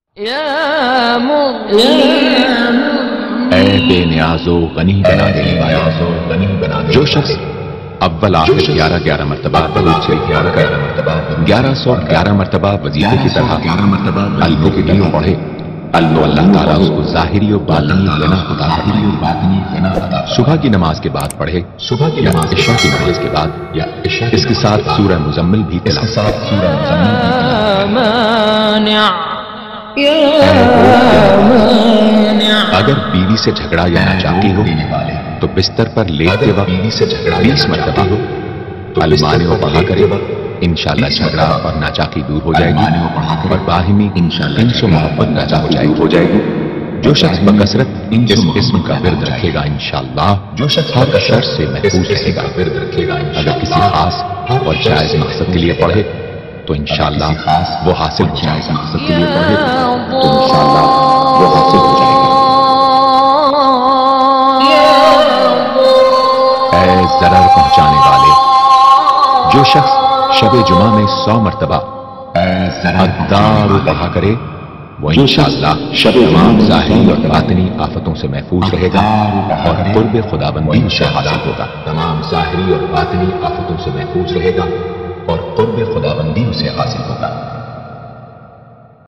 اے بے نیاز و غنی بنا دینے والا، جو شخص اول آخر 11 مرتبہ درود شریف پڑھ کر 1111 مرتبہ وظیفے کی طرح المؤمنین پڑھے تو اللہ تعالیٰ اس کو ظاہری و باطنی غنا عطا فرمائے۔ صبح کی نماز کے بعد پڑھے یا عشاء کی نماز کے بعد، اس کے ساتھ سورہ مزمل بھی تلاوت۔ اگر بیوی سے جھگڑا یا ناچاکی ہو تو بستر پر لیٹتے وقت 20 مرتبہ المانع پڑھا کرے، انشاءاللہ جھگڑا اور ناچاکی دور ہو جائے گی اور باہمی انس و محبت پیدا ہو جائے گی۔ جو شخص بکثرت اس قسم کا ورد رکھے گا انشاءاللہ ہر شر سے محفوظ رہے گا۔ اگر کسی خاص اور جائز مقصد کے لیے پڑھے تو انشاءاللہ وہ حاصل ہو جائے گا۔ اے ضرر پہنچانے والے، جو شخص شب جمعہ میں 100 مرتبہ الدار پڑھا کرے وہ انشاءاللہ تمام ظاہری اور باطنی آفتوں سے محفوظ رہے گا اور قرب خداوندی اسے حاصل ہوگا۔ تمام ظاہری اور باطنی آفتوں سے محفوظ رہے گا اور قرب خداوندی اسے حاصل ہوگا۔